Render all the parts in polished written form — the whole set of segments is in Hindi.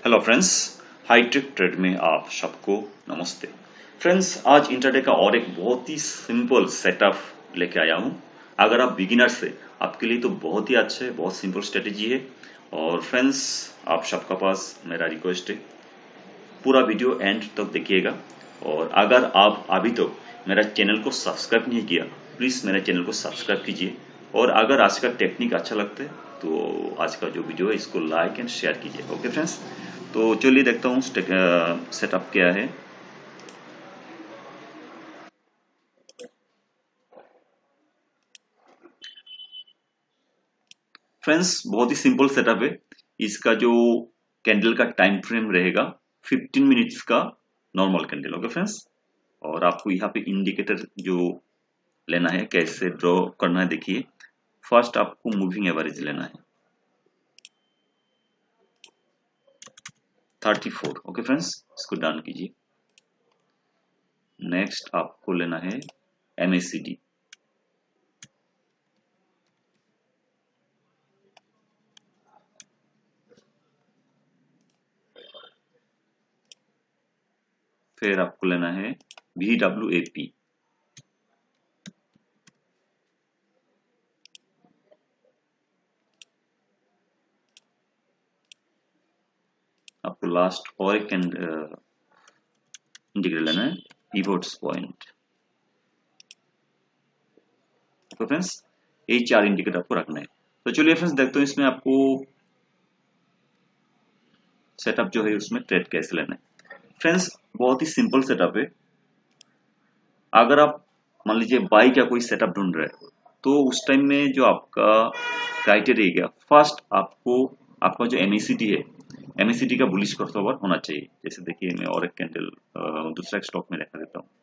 हेलो फ्रेंड्स, हाईटेक ट्रेड में आप सबको नमस्ते। फ्रेंड्स, आज इंट्राडे का और एक बहुत ही सिंपल सेटअप लेके आया हूँ। अगर आप बिगिनर्स हैं, आपके लिए तो बहुत ही अच्छा है, बहुत सिंपल स्ट्रेटेजी है। और फ्रेंड्स, आप सबका पास मेरा रिक्वेस्ट है, पूरा वीडियो एंड तक देखिएगा। और अगर आप अभी तो मेरा चैनल को सब्सक्राइब नहीं किया, प्लीज मेरे चैनल को सब्सक्राइब कीजिए। और अगर आज का टेक्निक अच्छा लगता है तो आज का जो वीडियो है इसको लाइक एंड शेयर कीजिए। ओके फ्रेंड्स, तो चलिए देखता हूँ सेटअप क्या है। फ्रेंड्स, बहुत ही सिंपल सेटअप है। इसका जो कैंडल का टाइम फ्रेम रहेगा 15 मिनट्स का नॉर्मल कैंडल। ओके फ्रेंड्स, और आपको यहाँ पे इंडिकेटर जो लेना है, कैसे ड्रॉ करना है देखिए। फर्स्ट आपको मूविंग एवरेज लेना है 34। ओके फ्रेंड्स, इसको डन कीजिए। नेक्स्ट आपको लेना है MACD। फिर आपको लेना है VWAP। आपको लास्ट और एक इंडिकेटर लेना है पिवोट्स पॉइंट। तो फ्रेंड्स, ये 4 इंडिकेटर आपको रखना है। तो चलिए फ्रेंड्स, देखते हैं इसमें आपको सेटअप जो है उसमें ट्रेड कैसे लेना है। फ्रेंड्स, बहुत ही सिंपल सेटअप है। अगर आप मान लीजिए बाई का कोई सेटअप ढूंढ रहे हैं, तो उस टाइम में जो आपका क्राइटेरिया गया, फर्स्ट आपको आपका जो MACD है, MACD का बुलिश क्रॉसओवर होना चाहिए। जैसे देखिए, मैं और एक कैंडल दूसरा एक स्टॉक में दिखा देता हूँ।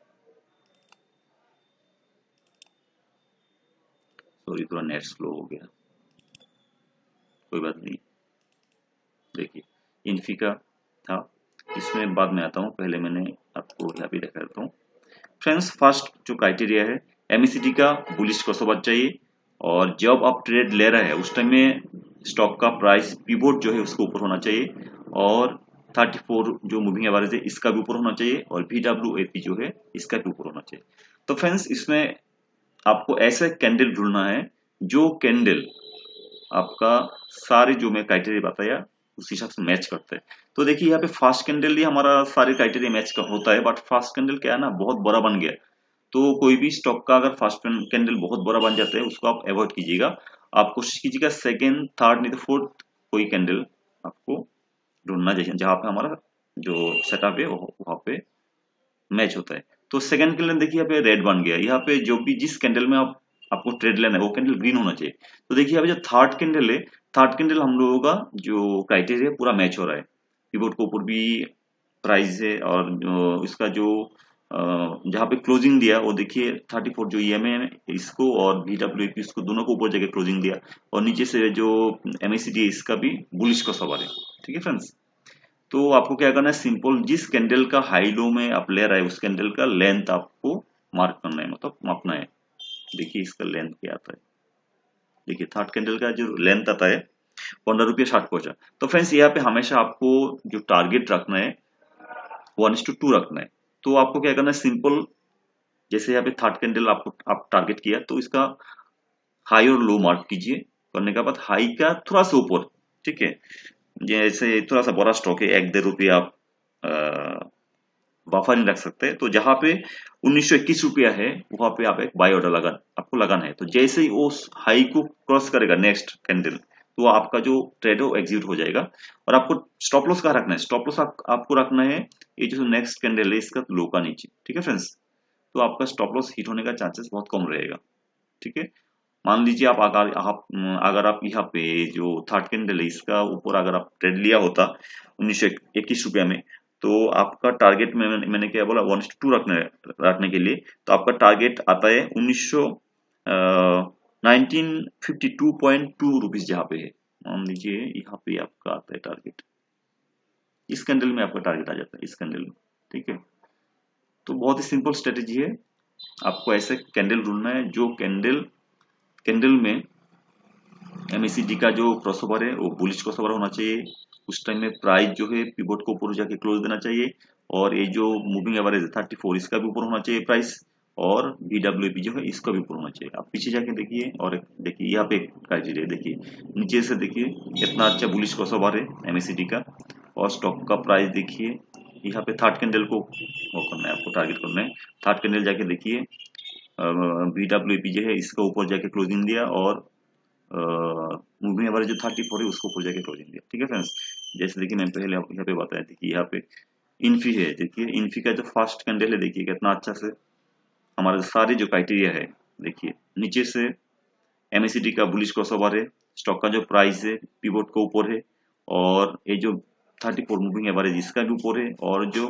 सॉरी, थोड़ा नेट स्लो हो गया, कोई बात नहीं। देखिए, इन्फी का था, इसमें बाद में आता हूँ, पहले मैंने आपको यहाँ पे दिखा देता हूँ। फ्रेंड्स, फर्स्ट जो क्राइटेरिया है, MACD का बुलिश क्रॉसओवर चाहिए। और जब आप ट्रेड ले रहे हैं उस टाइम में स्टॉक का प्राइस पिवोट जो है उसके ऊपर होना चाहिए। और 34 जो मूविंग एवरेज है इसका भी ऊपर होना चाहिए। और VWAP जो है इसका भी ऊपर होना चाहिए। तो फ्रेंड्स, इसमें आपको ऐसा कैंडल ढूंढना है जो कैंडल आपका सारे जो मैं क्राइटेरिया बताया उस हिसाब से मैच करता है। तो देखिए, यहाँ पे फास्ट कैंडल ही हमारा सारे क्राइटेरिया मैच का होता है, बट फास्ट कैंडल क्या है ना, बहुत बड़ा बन गया। तो कोई भी स्टॉक का अगर फास्ट कैंडल बहुत बड़ा बन जाता है उसको आप अवॉइड कीजिएगा। आप कोशिश कीजिएगा सेकेंड, थर्ड नहीं तो फोर्थ कोई कैंडल आपको ढूंढना चाहिए जहां पे हमारा जो सेटअप है वहां पे मैच होता है। तो सेकंड कैंडल देखिए यहाँ पे रेड बन गया। यहाँ पे जो भी जिस कैंडल में आपको ट्रेड लेना है वो कैंडल ग्रीन होना चाहिए। तो देखिए यहाँ पे जो थर्ड कैंडल है, थर्ड कैंडल हम लोगों का जो क्राइटेरिया पूरा मैच हो रहा है। कीबोर्ड के ऊपर भी प्राइस है, और इसका जो जहाँ पे क्लोजिंग दिया वो देखिए 34 जो EMA है इसको, और VWAP इसको दोनों को ऊपर जगह क्लोजिंग दिया। और नीचे से जो MACD है इसका भी बुलिश का सवाल है। ठीक है फ्रेंड्स, तो आपको क्या करना है, सिंपल जिस कैंडल का हाई लो में आप ले रहे हैं उस कैंडल का लेंथ आपको मार्क करना है, मतलब मापना है। देखिए इसका लेंथ क्या आता है। देखिए थर्ड कैंडल का जो लेंथ आता है 15 रुपये 60 पैसा। तो फ्रेंड्स, यहाँ पे हमेशा आपको जो टारगेट रखना है 1:2 रखना है। तो आपको क्या करना है, सिंपल जैसे यहाँ पे थर्ड कैंडल आपको आप टारगेट किया तो इसका हाई और लो मार्क कीजिए। करने के बाद हाई का थोड़ा सा ऊपर, ठीक है, जैसे थोड़ा सा बड़ा स्टॉक है 1-1.5 रुपये आप बफर नहीं रख सकते। तो जहां पे 1921 रुपया है वहां पे आप एक बाय ऑर्डर आपको लगाना है। तो जैसे ही वो हाई को क्रॉस करेगा नेक्स्ट कैंडल, तो आपका जो ट्रेड है वो एग्जीक्यूट हो जाएगा। और आपको स्टॉप लॉस कहाँ रखना है, स्टॉप लॉस आपको रखना है ये जो नेक्स्ट कैंडल है इसका लो का नीचे। ठीक है फ्रेंड्स, तो आपका स्टॉप लॉस हिट होने का चांसेस बहुत कम रहेगा। ठीक है, मान लीजिए अगर आप यहाँ पे जो थर्ड कैंडल है इसका ऊपर अगर आप ट्रेड लिया होता 1921 रुपया में, तो आपका टारगेट में मैंने क्या बोला 1:2 रखने के लिए। तो आपका टारगेट आता है 1952.2 रुपीज जहाँ पे है। मान लीजिए यहाँ पे आपका आता है टारगेट, इस कैंडल में आपका टारगेट आ जाता है, इस कैंडल में। ठीक है, तो बहुत ही सिंपल स्ट्रेटेजी है। आपको ऐसे कैंडल ढूंढना है जो कैंडल में MACD का जो क्रॉसओवर है वो बुलिश क्रॉसओवर होना चाहिए। उस टाइम में प्राइस जो है पिवोट को ऊपर जाके क्लोज देना चाहिए, और ये जो मूविंग एवरेज है 34 इसका भी ऊपर होना चाहिए प्राइस, और BWP जो है इसका भी ऊपर होना चाहिए। आप पीछे जाके देखिए, और देखिए यहाँ पे क्राइटेरिया देखिए, नीचे से देखिए कितना अच्छा बुलिश क्रॉसओवर है MACD का, और स्टॉक का प्राइस देखिए, यहाँ पे थर्ड कैंडल को वो करना है, आपको टारगेट करना है। थर्ड कैंडल जाके देखिए BWP जो है इसका ऊपर जाके क्लोजिंग दिया, और मूविंग एवरेज जो 34 है उसको ऊपर जाके क्लोजिंग दिया। ठीक है फ्रेंड्स, जैसे देखिए मैं पहले यहाँ पे बताया था कि यहाँ पे इन्फी है, देखिए इन्फी का जो फर्स्ट कैंडल है देखिए कितना अच्छा से हमारे सारे जो क्राइटेरिया है, देखिए नीचे से MACD का बुलिश क्रॉसओवर है, स्टॉक का जो प्राइस है पिवोट को ऊपर है, और ये जो 34 मूविंग एवरेज इसका भी ऊपर है, और जो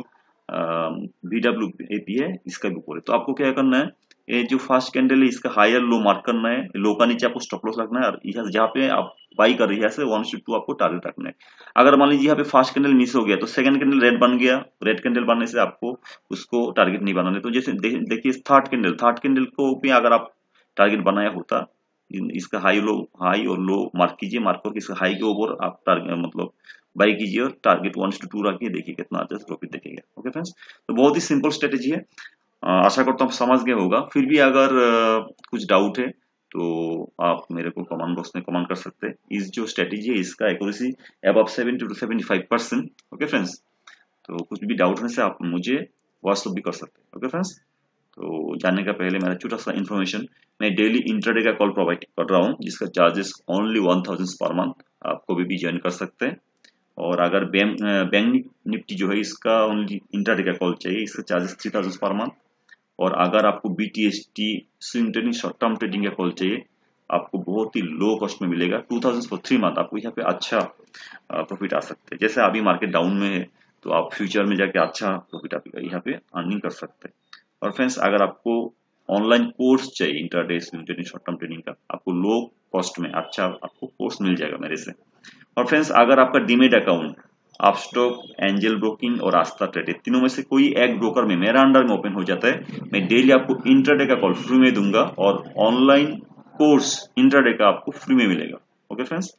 BWAP है इसका भी ऊपर है। तो आपको क्या करना है, ये जो फर्स्ट कैंडल है इसका हायर लो मार्क करना है, लो का नीचे आपको स्टॉप लॉस रखना है, और यहाँ जहाँ पे आप बाई कर रही है 1:2 आपको टारगेट रखना है। अगर मान लीजिए यहाँ पे फर्स्ट कैंडल मिस हो गया तो सेकंड कैंडल रेड बन गया, रेड कैंडल बनने से आपको उसको टारगेट नहीं बनाना है। तो जैसे देखिए थर्ड कैंडल को भी अगर आप टारगेट बनाया होता, इसका हाई और लो मार्क कीजिए, मार्क करके इसका हाई के ऊपर आप टारगेट मतलब बाई कीजिए, और टारगेट 1:2 रखिए, देखिए कितना अच्छा प्रॉफिट दिखेगा। ओके फ्रेंड्स, तो बहुत ही सिंपल स्ट्रेटेजी है, आशा करता हूँ आप समझ गए होगा। फिर भी अगर कुछ डाउट है तो आप मेरे को कमेंट बॉक्स में कमेंट कर सकते हैं। इस जो स्ट्रेटेजी है इसका accuracy above 70 to 75%। Okay friends, तो कुछ भी डाउट होने से आप मुझे व्हाट्सएप भी कर सकते हैं। ओके फ्रेंड्स, तो जानने का पहले मेरा छोटा सा इन्फॉर्मेशन, मैं डेली इंट्राडे का कॉल प्रोवाइड कर रहा हूँ जिसका चार्जेस ओनली 1000 पर मंथ, आप कभी भी ज्वाइन कर सकते हैं। और अगर बैंक निफ्टी जो है इसका ओनली इंट्राडे का कॉल चाहिए, इसका चार्जेस 3000 पर मंथ। और अगर आपको BTST swing trading short term trading का कॉल चाहिए, आपको बहुत ही लो कॉस्ट में मिलेगा 2000 फॉर 3 मंथ, आपको यहाँ पे अच्छा प्रॉफिट आ सकते हैं। जैसे अभी मार्केट डाउन में है तो आप फ्यूचर में जाके अच्छा प्रॉफिट आप यहाँ पे अर्निंग कर सकते हैं। और फ्रेंड्स, अगर आपको ऑनलाइन कोर्स चाहिए intraday swing trading short term trading का, आपको लो कॉस्ट में अच्छा आपको कोर्स मिल जाएगा मेरे से। और फ्रेंड्स, अगर आपका demat account Upstox, angel broking और आस्था ट्रेड तीनों में से कोई एक ब्रोकर में मेरा अंडर में ओपन हो जाता है, मैं डेली आपको इंट्राडे का कॉल फ्री में दूंगा, और ऑनलाइन कोर्स इंट्राडे का आपको फ्री में मिलेगा। ओके फ्रेंड्स,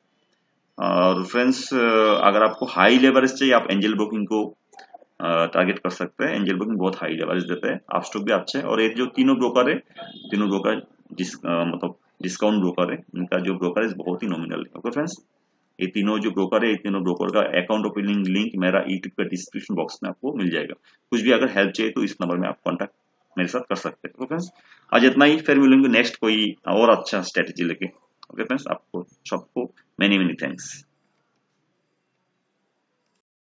और फ्रेंड्स अगर आपको हाई लेवरेज चाहिए आप एंजल ब्रोकिंग को टारगेट कर सकते हैं। एंजल ब्रोकिंग बहुत हाई लेवरेज देता है, अपस्टॉक भी अच्छा है, और ये जो तीनों ब्रोकर है, तीनों ब्रोकर मतलब डिस्काउंट ब्रोकर है, इनका जो ब्रोकर है बहुत ही नॉमिनल है। ओके फ्रेंड्स, ये तीनों जो ब्रोकर है, ये तीनों ब्रोकर का अकाउंट ओपनिंग लिंक मेरा यूट्यूब का डिस्क्रिप्शन बॉक्स में आपको मिल जाएगा। कुछ भी अगर हेल्प चाहिए तो इस नंबर में आप कांटेक्ट मेरे साथ कर सकते हैं। ओके फ्रेंड्स, आज इतना ही, फिर मिलेंगे नेक्स्ट कोई और अच्छा स्ट्रेटेजी लेके। ओके फ्रेंड्स, आपको सबको मेनी मेनी थैंक्स।